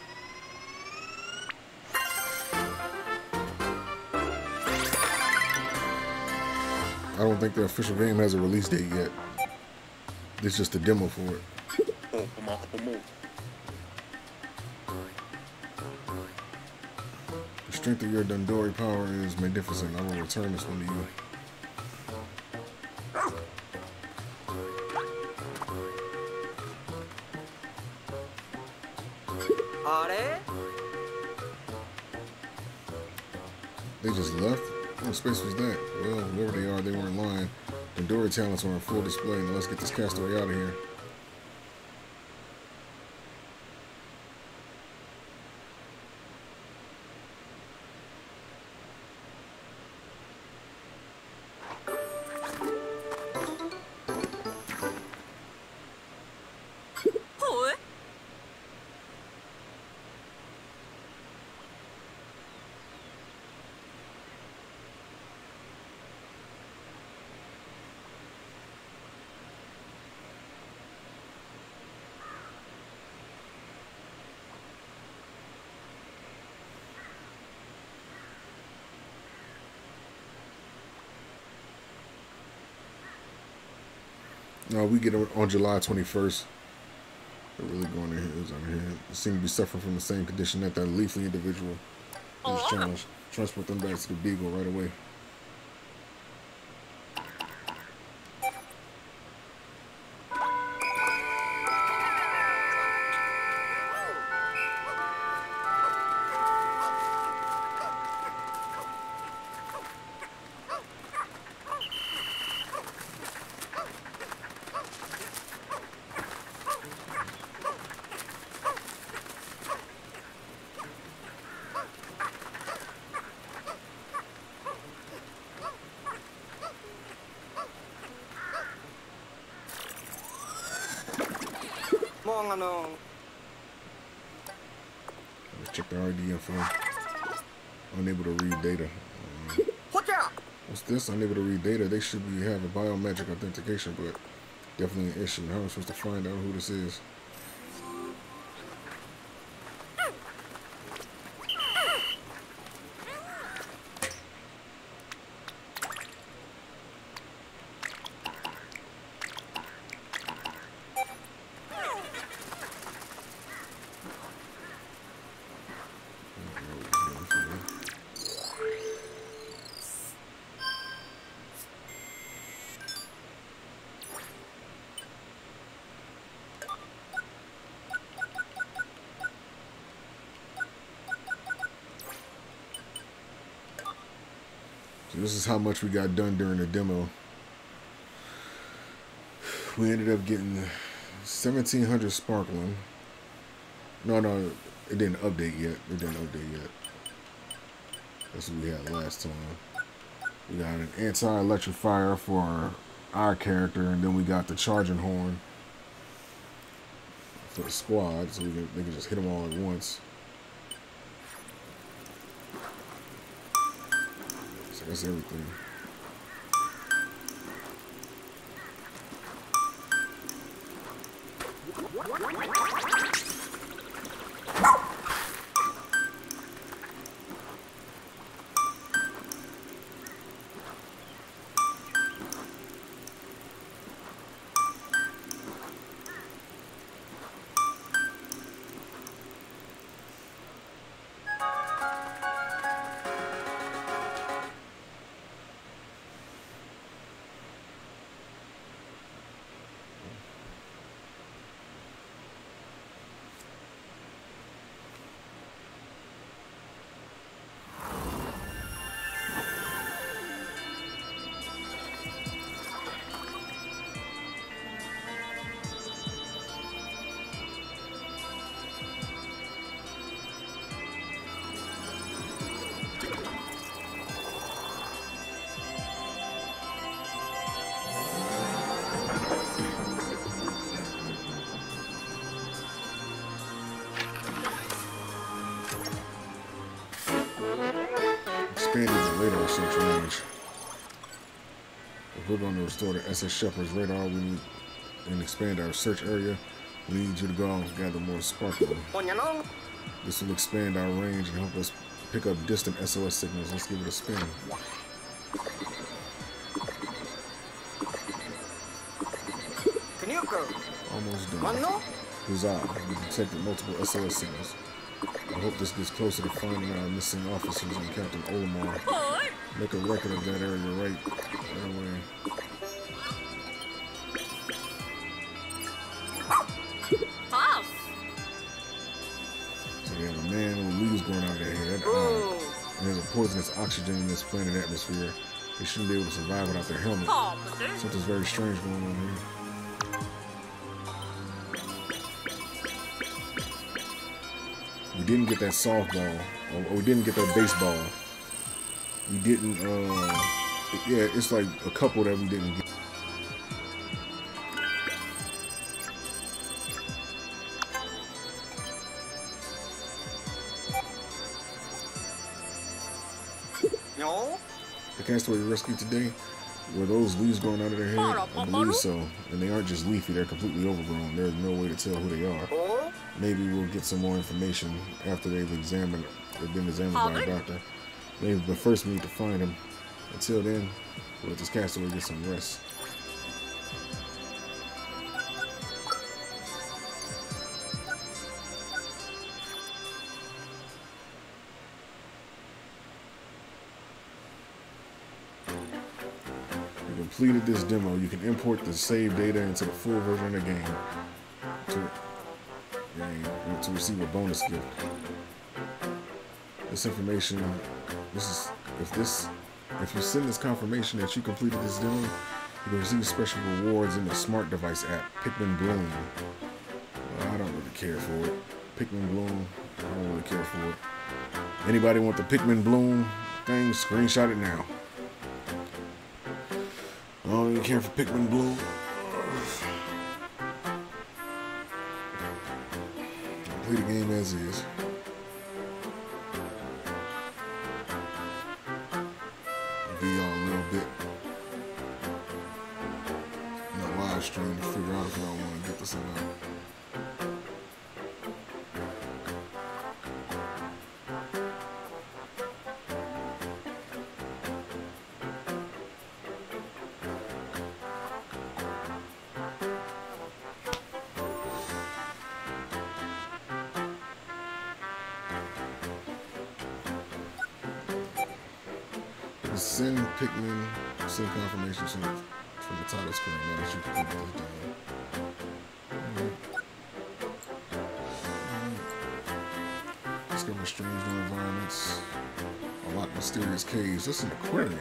I don't think the official game has a release date yet. It's just a demo for it. The strength of your Dandori power is magnificent. I will return this one to you. They just left? What space was that? Well, whoever they are, they weren't lying. Dandori talents are on full display. Now let's get this castaway out of here. No, we get it on July 21st. They're really going to his on here. They seem to be suffering from the same condition that Leafly individual. Just trying to transport them back to the Beagle right away. Let's check the RD info. Unable to read data. What's this? Unable to read data. They should be having biometric authentication, but definitely an issue. How am I supposed to find out who this is? So this is how much we got done during the demo. We ended up getting 1,700 sparkling. No, it didn't update yet. That's what we had last time. We got an anti-electrifier for our character, and then we got the charging horn for the squad, so they can just hit them all at once. So that's everything. Expanded the radar search range. If we're going to restore the SS Shepherd's radar, we need and expand our search area. We need you to go out and gather more sparkling. This will expand our range and help us pick up distant SOS signals. Let's give it a spin. Almost done. Huzzah. We detected multiple SOS signals. I hope this gets closer to finding our missing officers and Captain Olimar. Make a record of that area right away. So we have a man with leaves going out of their head. And there's a poisonous oxygen in this planet atmosphere. They shouldn't be able to survive without their helmet. Something's very strange going on here. We didn't get that softball, or we didn't get that baseball. We didn't, yeah, it's like a couple that we didn't get. No. The castaway we rescued today, were those leaves growing out of their head? I believe so. And they aren't just leafy, they're completely overgrown. There's no way to tell who they are. Maybe we'll get some more information after they've been examined by a doctor. Maybe, but first we need to find them. Until then, we'll let this castaway get some rest. We completed this demo. You can import the saved data into the full version of the game to receive a bonus gift. This information, if you send this confirmation that you completed this demo, you can receive special rewards in the Smart Device app, Pikmin Bloom. Well, I don't really care for it. Pikmin Bloom, I don't really care for it. Anybody want the Pikmin Bloom thing? Screenshot it now. I don't even care for Pikmin Bloom. Play the game as is. Give y'all a little the stream to figure out if y'all want to get this or not. Send Pikmin, send confirmation from the title screen now that you completed this demo. Discover strange new environments. Unlock mysterious caves. That's an aquarium.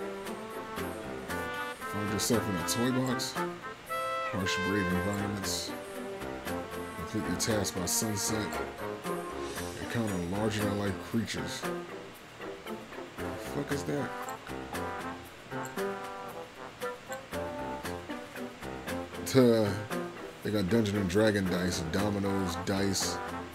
Find yourself in a toy box. Harsh, brave environments. Complete your task by sunset. Encounter larger than life creatures. What the fuck is that? They got Dungeon and Dragon dice, dominoes, dice.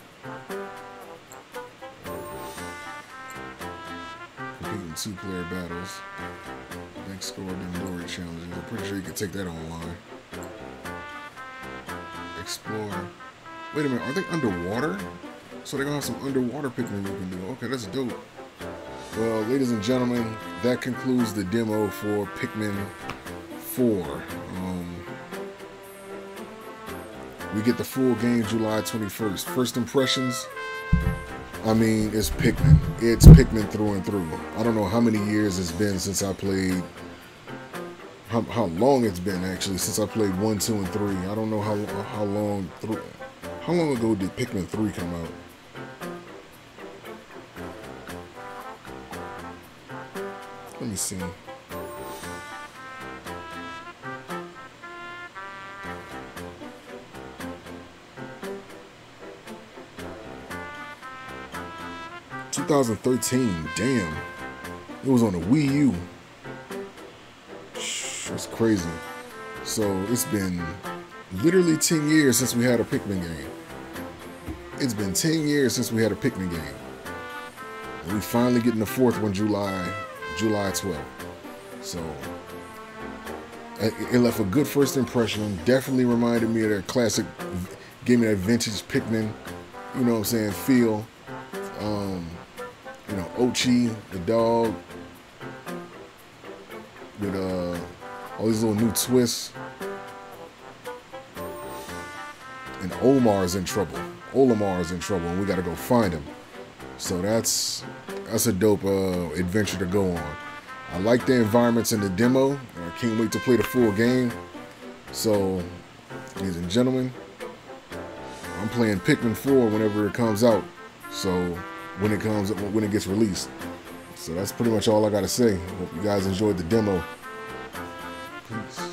Competing 2-player battles. Big score Dendori challenges. I'm pretty sure you can take that online. Explore. Wait a minute, are they underwater? So they're gonna have some underwater Pikmin you can do. Okay, that's dope. Well, ladies and gentlemen, that concludes the demo for Pikmin 4. We get the full game July 21st. First impressions, I mean, it's Pikmin. It's Pikmin through and through. I don't know how many years it's been since I played, how long it's been actually since I played 1, 2, and 3. I don't know how long ago did Pikmin 3 come out? Let me see. $2013, damn. It was on the Wii U. That's crazy. So it's been literally 10 years since we had a Pikmin game. It's been 10 years since we had a Pikmin game. And we finally getting the 4th one July 12th. So it left a good first impression. Definitely reminded me of that classic, gave me that vintage Pikmin, you know what I'm saying, feel. You know, Ochi, the dog, with all these little new twists. And Olimar's in trouble. Olimar's in trouble, and we gotta go find him. So that's a dope adventure to go on. I like the environments in the demo, and I can't wait to play the full game. So, ladies and gentlemen, I'm playing Pikmin 4 whenever it comes out. So when it gets released. So that's pretty much all I gotta say. Hope you guys enjoyed the demo. Peace.